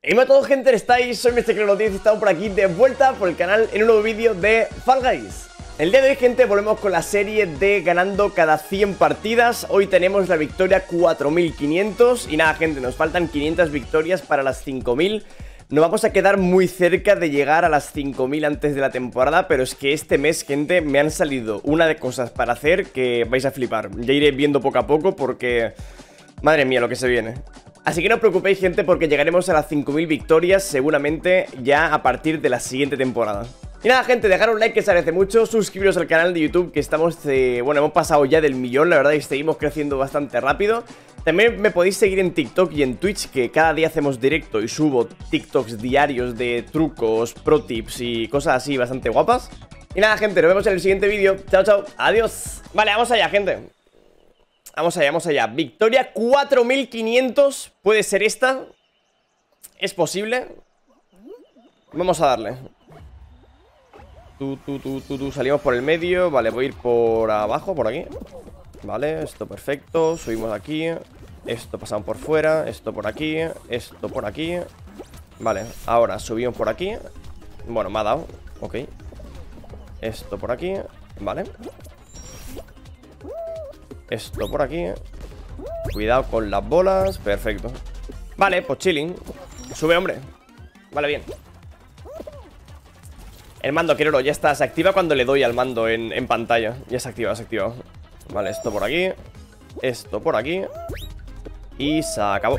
Hola a todos, gente, ¿estáis? Soy MrClero10 y estamos por aquí de vuelta por el canal en un nuevo vídeo de Fall Guys. El día de hoy, gente, volvemos con la serie de ganando cada 100 partidas. Hoy tenemos la victoria 4500 y nada, gente, nos faltan 500 victorias para las 5000. Nos vamos a quedar muy cerca de llegar a las 5000 antes de la temporada, pero es que este mes, gente, me han salido una de cosas para hacer que vais a flipar. Ya iré viendo poco a poco porque... madre mía, lo que se viene. Así que no os preocupéis, gente, porque llegaremos a las 5000 victorias seguramente ya a partir de la siguiente temporada. Y nada, gente, dejar un like que se agradece mucho, suscribiros al canal de YouTube que estamos, bueno, hemos pasado ya del millón, la verdad, y seguimos creciendo bastante rápido. También me podéis seguir en TikTok y en Twitch, que cada día hacemos directo y subo TikToks diarios de trucos, pro tips y cosas así bastante guapas. Y nada, gente, nos vemos en el siguiente vídeo. Chao, chao, adiós. Vale, vamos allá, gente. Vamos allá, vamos allá. Victoria 4500. ¿Puede ser esta? ¿Es posible? Vamos a darle. Salimos por el medio. Vale, voy a ir por abajo, por aquí. Vale, esto perfecto. Subimos aquí. Esto pasamos por fuera. Esto por aquí. Esto por aquí. Vale, ahora subimos por aquí. Bueno, me ha dado. Ok. Esto por aquí. Vale. Esto por aquí. Cuidado con las bolas. Perfecto. Vale, pues chilling. Sube, hombre. Vale, bien. El mando, Queroro, ya está. Se activa cuando le doy al mando en pantalla. Ya se activa, se activa. Vale, esto por aquí. Esto por aquí. Y se acabó.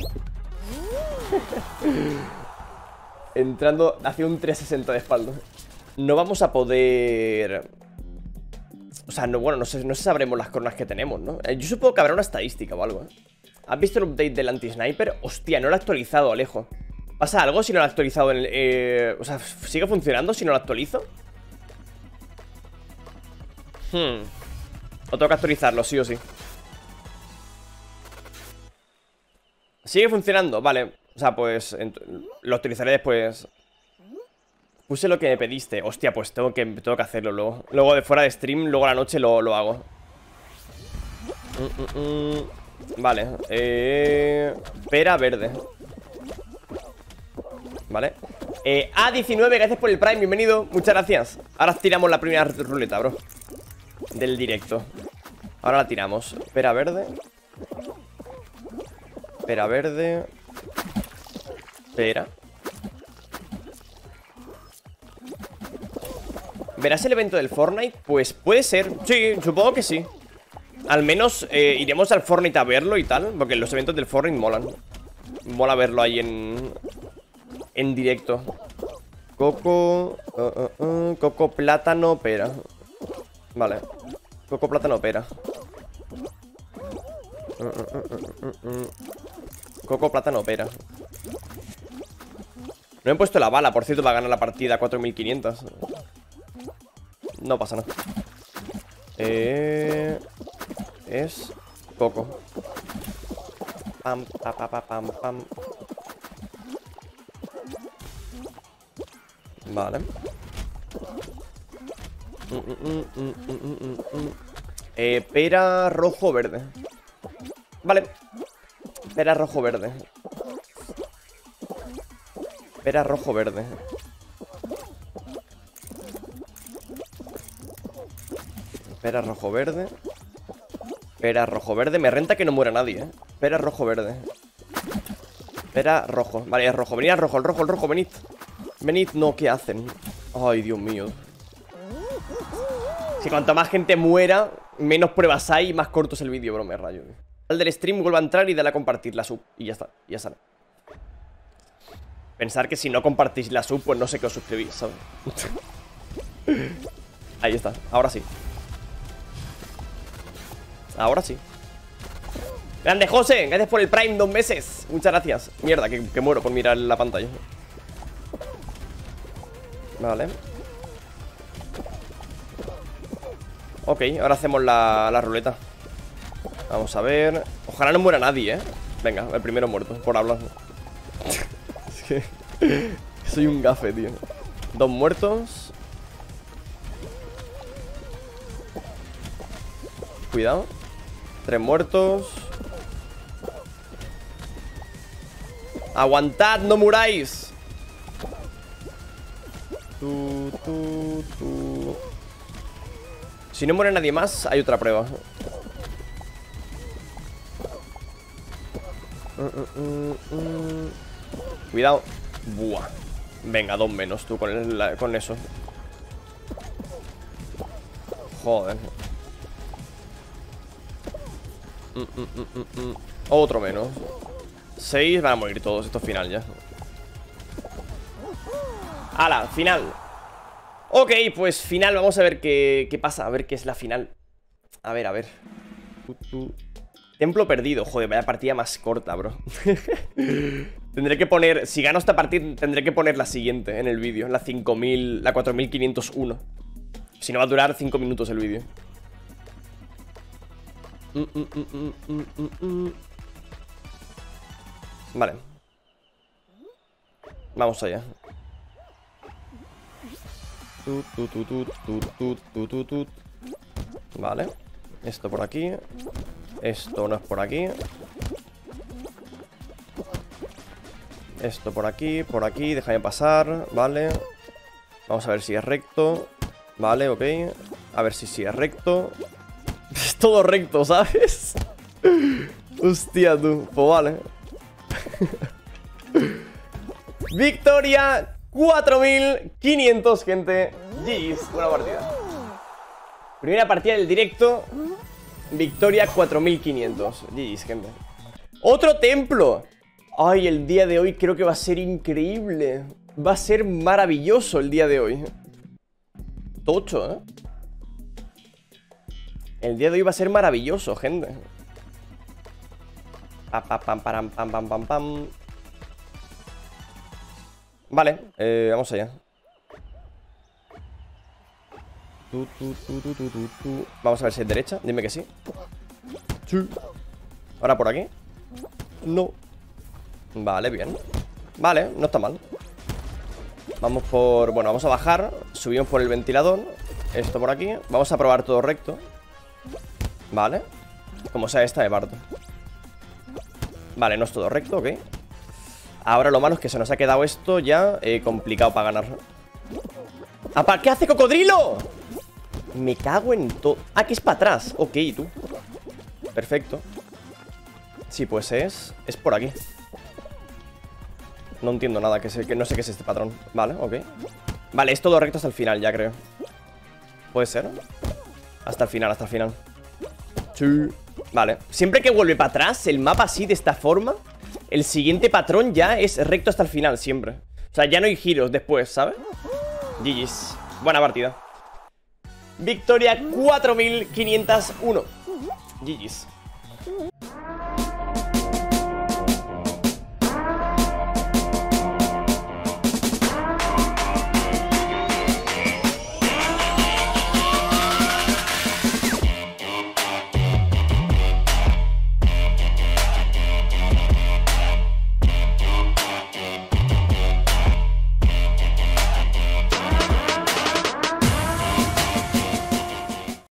Entrando hacia un 360 de espalda. No vamos a poder... o sea, no, bueno, no sé si sabremos las coronas que tenemos, ¿no? Yo supongo que habrá una estadística o algo, ¿eh? ¿Has visto el update del anti-sniper? Hostia, no lo he actualizado, Alejo. ¿Pasa algo si no lo he actualizado en el, o sea, ¿sigue funcionando si no lo actualizo? O tengo que actualizarlo, sí o sí. ¿Sigue funcionando? Vale. O sea, pues lo actualizaré después. Puse lo que me pediste. Hostia, pues tengo que hacerlo luego. Luego de fuera de stream, luego a la noche lo hago. Vale. Pera verde. Vale. A19, gracias por el Prime, bienvenido. Muchas gracias. Ahora tiramos la primera ruleta, bro. Del directo. Ahora la tiramos. Pera verde. Pera verde. Pera. ¿Verás el evento del Fortnite? Pues puede ser. Sí, supongo que sí. Al menos iremos al Fortnite a verlo y tal. Porque los eventos del Fortnite molan. Mola verlo ahí en directo. Coco Coco, plátano, pera. Vale. Coco, plátano, pera. Coco, plátano, pera. No he puesto la bala, por cierto, para ganar la partida 4500. No pasa nada. Es coco. Pam, pam, pam. Vale. Pera rojo verde. Vale. Pera rojo verde. Pera rojo verde. Pera rojo verde. Pera rojo verde. Me renta que no muera nadie, ¿eh? Pera rojo verde. Pera rojo. Vale, es rojo. Venid al rojo, el rojo, venid. Venid, no, ¿qué hacen? Ay, Dios mío. Si cuanto más gente muera, menos pruebas hay y más corto es el vídeo, bro, me rayo. Al del stream vuelva a entrar y dale a compartir la sub. Y ya está, ya sale. Pensar que si no compartís la sub, pues no sé qué os suscribís, ¿sabes? Ahí está, ahora sí. Ahora sí. Grande José, gracias por el Prime 2 meses. Muchas gracias. Mierda, que muero por mirar la pantalla. Vale. Ok, ahora hacemos la ruleta. Vamos a ver. Ojalá no muera nadie, ¿eh? Venga, el primero muerto, por hablar. Es que soy un gafe, tío. 2 muertos. Cuidado. 3 muertos. Aguantad, no muráis. Si no muere nadie más, hay otra prueba. Cuidado. Buah. Venga, 2 menos tú con eso. Joder. Otro menos. 6, van a morir todos. Esto es final ya. ¡Hala! Final. Ok, pues final. Vamos a ver qué pasa. A ver qué es la final. A ver. Templo perdido. Joder, vaya partida más corta, bro. Tendré que poner... Si gano esta partida, tendré que poner la siguiente en el vídeo. La 5000... La 4501. Si no va a durar 5 minutos el vídeo. Vale. Vamos allá. Vale. Esto por aquí. Esto no es por aquí. Esto por aquí, déjame pasar. Vale. Vamos a ver si es recto. Vale, ok. A ver si sí es recto. Es todo recto, ¿sabes? Hostia, tú. Pues vale. Victoria 4500, gente. GG's, buena partida. Primera partida del directo. Victoria 4500. GG's, gente. ¡Otro templo! Ay, el día de hoy creo que va a ser increíble. Va a ser maravilloso el día de hoy. Tocho, ¿eh? El día de hoy va a ser maravilloso, gente. Pam. Vale, vamos allá. Vamos a ver si es derecha. Dime que sí. Sí. Ahora por aquí. No. Vale, bien. Vale, no está mal. Vamos por... Bueno, vamos a bajar. Subimos por el ventilador. Esto por aquí. Vamos a probar todo recto. Vale. Como sea esta de parto. Vale, no es todo recto, ok. Ahora lo malo es que se nos ha quedado esto ya complicado para ganar. ¿Para qué hace cocodrilo? Me cago en todo. Ah, que es para atrás. Ok, tú. Perfecto. Sí, pues es por aquí. No entiendo nada, que no sé qué es este patrón. Vale, ok. Vale, es todo recto hasta el final ya, creo. ¿Puede ser? Hasta el final. Sí. Vale. Siempre que vuelve para atrás el mapa así, de esta forma, el siguiente patrón ya es recto hasta el final, siempre. O sea, ya no hay giros después, ¿sabes? GG's. Buena partida. Victoria 4501. GG's.